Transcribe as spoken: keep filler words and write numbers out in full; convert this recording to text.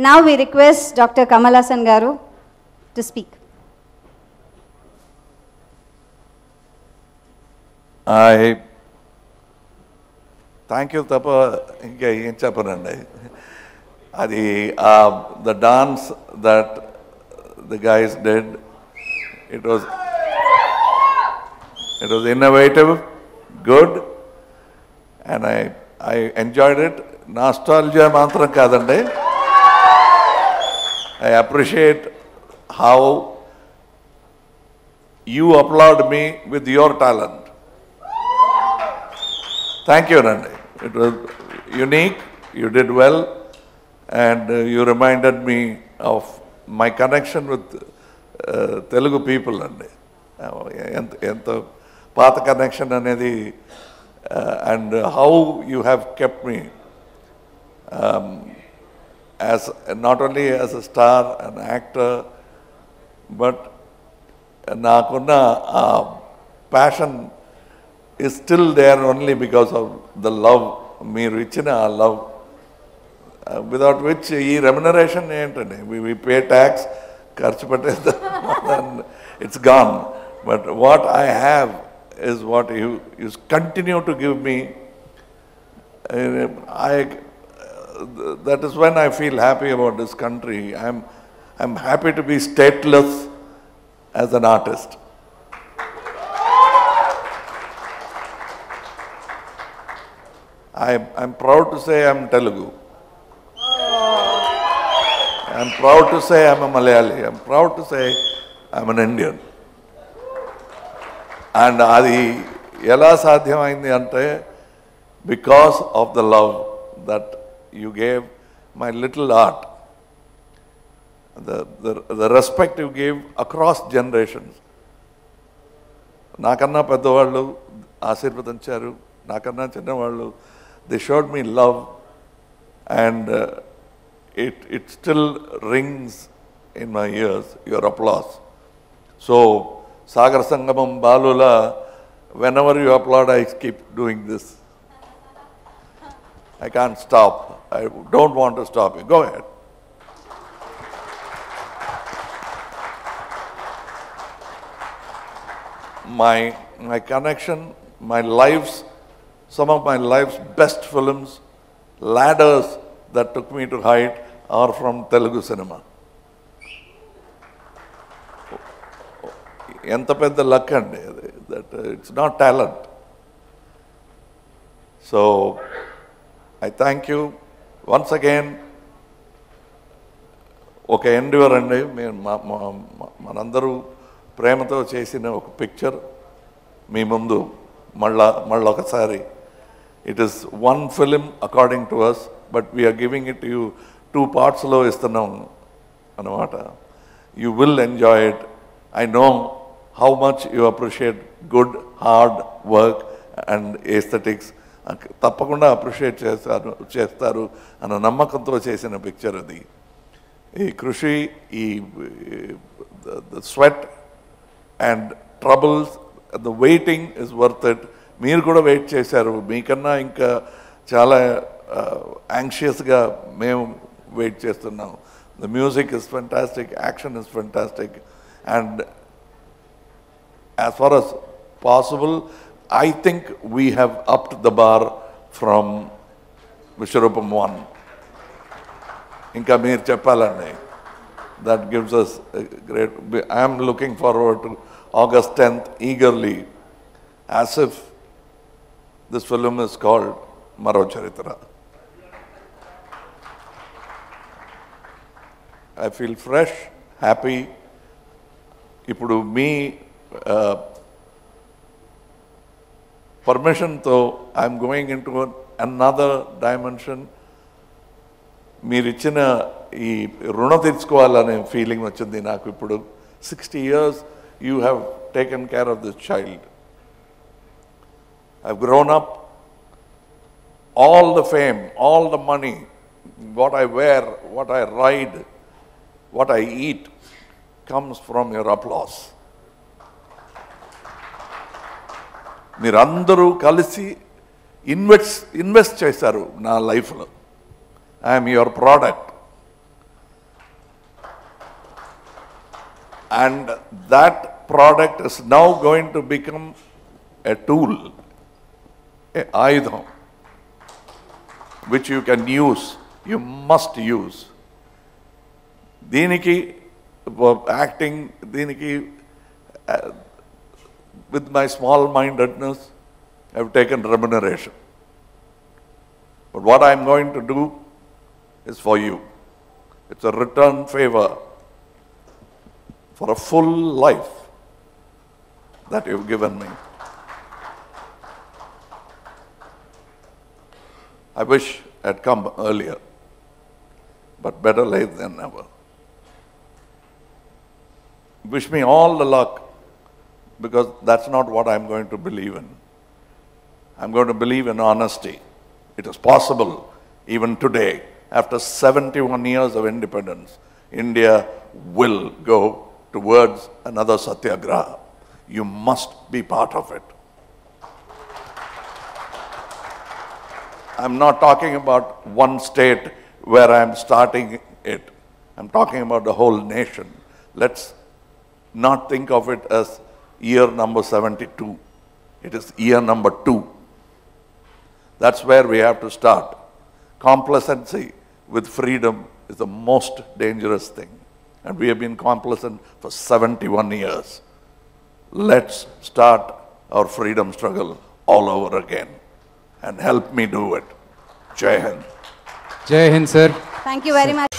Now we request Doctor Kamal Haasan Garu to speak. I thank you, Tapa. Uh, the dance that the guys did, it was it was innovative, good, and I I enjoyed it. Nostalgia mantram kadande. I appreciate how you applaud me with your talent. Thank you, Nandi. It was unique. You did well. And uh, you reminded me of my connection with uh, Telugu people. And path connection anedi, uh, and uh, how you have kept me um, as not only as a star, an actor, but nakunna uh, passion is still there only because of the love, meer ichina love, uh, without which ee remuneration entandi, we, we pay tax, kharchu and it's gone. But what I have is what you, you continue to give me. Uh, I, uh, that is when I feel happy about this country. I'm, I'm happy to be stateless as an artist. I, I'm proud to say I'm Telugu. I'm proud to say I'm a Malayali. I'm proud to say I'm an Indian. And adi ela sadhyamaindi ante because of the love that you gave my little art, the, the, the respect you gave across generations. Nakanna peddavallu aashirvadincharu, nakanna chinnavallu, they showed me love, and uh, it, it still rings in my ears, your applause. So, Sagar Sangamam Balula, whenever you applaud, I keep doing this. I can't stop. I don't want to stop you. Go ahead. My, my connection, my life's, some of my life's best films, ladders that took me to height, are from Telugu cinema. Enta pedda luck andi, that uh, it's not talent. So, I thank you once again. Okay, endeavor andi, manandaru premato chesina oka picture mee mundu malla malla okasari. It is one film according to us, but we are giving it to you two parts lo istunam anamata. You will enjoy it. I know how much you appreciate good, hard work and aesthetics. Tappakunda appreciate chestaru ana nammakanto chesina picture adi. Ee krushi, ee the sweat and troubles, the waiting is worth it. Meer kuda wait chesaru. Meekanna inka chala anxious ga mem wait chestunnam. The music is fantastic, action is fantastic, and as far as possible, I think we have upped the bar from Vishwaroopam one. Inka meer cheppalandi. That gives us a great. I am looking forward to August tenth eagerly, as if this film is called Maro Charitra. I feel fresh, happy. Ipudu me. Uh, permission though, I'm going into an, another dimension. Meerichina ee runa teechukovalane feeling vachindi naaku ippudu. sixty years you have taken care of this child. I've grown up. All the fame, all the money, what I wear, what I ride, what I eat comes from your applause. మీరందరూ కలిసి invest invest చేశారు నా లైఫ్లో. I'm your product. And that product is now going to become a tool, a ayudham, which you can use, you must use. Deeniki, acting, Deeniki, uh, with my small-mindedness, I have taken remuneration. But what I am going to do is for you. It's a return favor for a full life that you've given me. I wish I'd come earlier, but better late than never. Wish me all the luck, because that's not what I'm going to believe in. I'm going to believe in honesty. It is possible, even today, after seventy-one years of independence, India will go towards another satyagraha. You must be part of it. I'm not talking about one state where I'm starting it. I'm talking about the whole nation. Let's not think of it as year number seventy-two. It is year number two. That's where we have to start. Complacency with freedom is the most dangerous thing. And we have been complacent for seventy-one years. Let's start our freedom struggle all over again. And help me do it. Jai Hind. Jai Hind, sir. Thank you very much.